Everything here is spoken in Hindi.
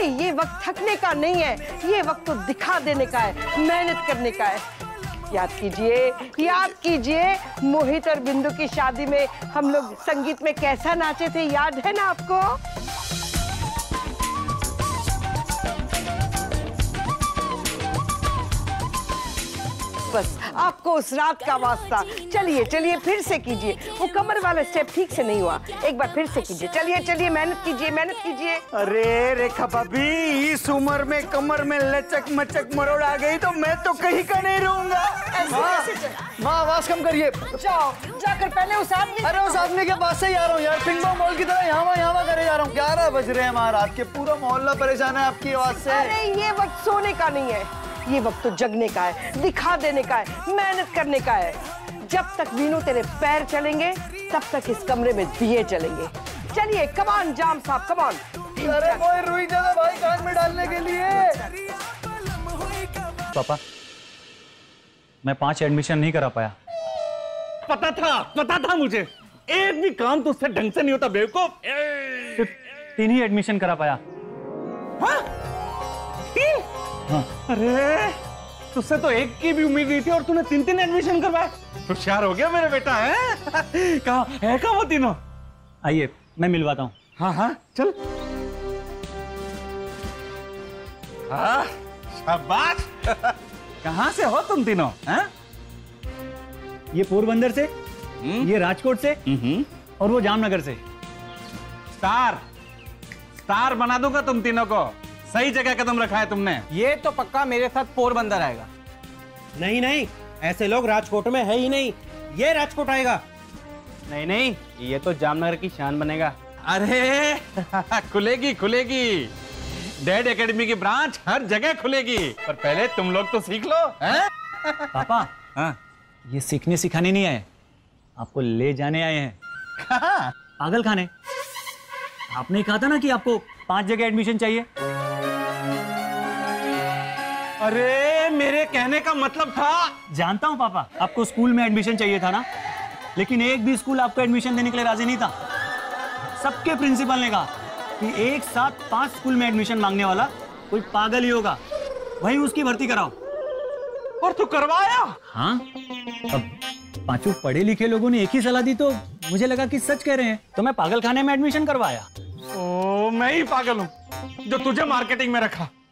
ये वक्त थकने का नहीं है, ये वक्त तो दिखा देने का है, मेहनत करने का है। याद कीजिए मोहित और बिंदु की शादी में हम लोग संगीत में कैसा नाचे थे, याद है ना आपको? बस आपको उस रात का वास्ता। चलिए चलिए फिर से कीजिए, वो कमर वाला स्टेप ठीक से नहीं हुआ, एक बार फिर से कीजिए। चलिए चलिए मेहनत कीजिए, मेहनत कीजिए। अरे रेखा भाभी, इस उम्र में कमर में लचक मचक मरोड़ आ गई तो मैं तो कहीं का नहीं रहूंगा। माँ आवाज कम करिए। जाओ जाकर पहले उस आदमी। अरे उस आदमी के पास से ही आ रहा हूँ यार, पिंग पोंग बॉल की तरह यहाँ करे जा रहा हूँ। 11 बज रहे हैं माँ रात के, पूरा मोहल्ला परेशान है आपकी आवाज से। अरे ये वक्त सोने का नहीं है, ये वक्त तो जगने का है, दिखा देने का है, मेहनत करने का है। जब तक वीनू तेरे पैर चलेंगे तब तक इस कमरे में दिए चलेंगे। चलिए कमान जाम साहब, कमान। अरे कोई रुई जगह भाई कान में डालने के लिए। पापा मैं 5 एडमिशन नहीं करा पाया। पता था मुझे, एक भी काम तो उससे ढंग से नहीं होता बेवकूफ। सिर्फ 3 ही एडमिशन करा पाया। हाँ? 3? हाँ। अरे तुझसे तो एक की भी उम्मीद नहीं थी और तूने 3 एडमिशन करवाए। होशियार हो गया मेरा बेटा है। कहाँ है वो तीनों? आइए मैं मिलवाता हूँ। हाँ चल। हाँ शाबाश। कहाँ से हो तुम तीनों? ये पोरबंदर से, ये राजकोट से और वो जामनगर से। स्टार बना दूंगा तुम तीनों को। सही जगह कदम रखा है तुमने। ये तो पक्का मेरे साथ पोरबंदर आएगा। नहीं, ऐसे लोग राजकोट में है ही नहीं, ये राजकोट आएगा। नहीं, ये तो जामनगर की शान बनेगा। अरे खुलेगी। डैड एकेडमी की ब्रांच हर जगह खुलेगी, पर पहले तुम लोग तो सीख लो। हैं? पापा हाँ? ये सीखने सिखाने नहीं आए, आपको ले जाने आए हैं। पागल खाने। आपने कहा था ना कि आपको 5 जगह एडमिशन चाहिए। अरे मेरे कहने का मतलब था। जानता हूं पापा, आपको स्कूल में एडमिशन चाहिए था ना, लेकिन एक भी स्कूल आपको एडमिशन देने के लिए राजी नहीं था। सबके प्रिंसिपल ने कहा कि एक साथ 5 स्कूल में एडमिशन मांगने वाला कोई पागल ही होगा, वहीं उसकी भर्ती कराओ। और तू करवाया? हाँ, अब 5 पढ़े लिखे लोगों ने एक ही सलाह दी तो मुझे लगा कि सच कह रहे हैं, तो मैं पागल खाने में एडमिशन करवाया। ओ मैं ही पागल हूँ जो तुझे मार्केटिंग में रखा।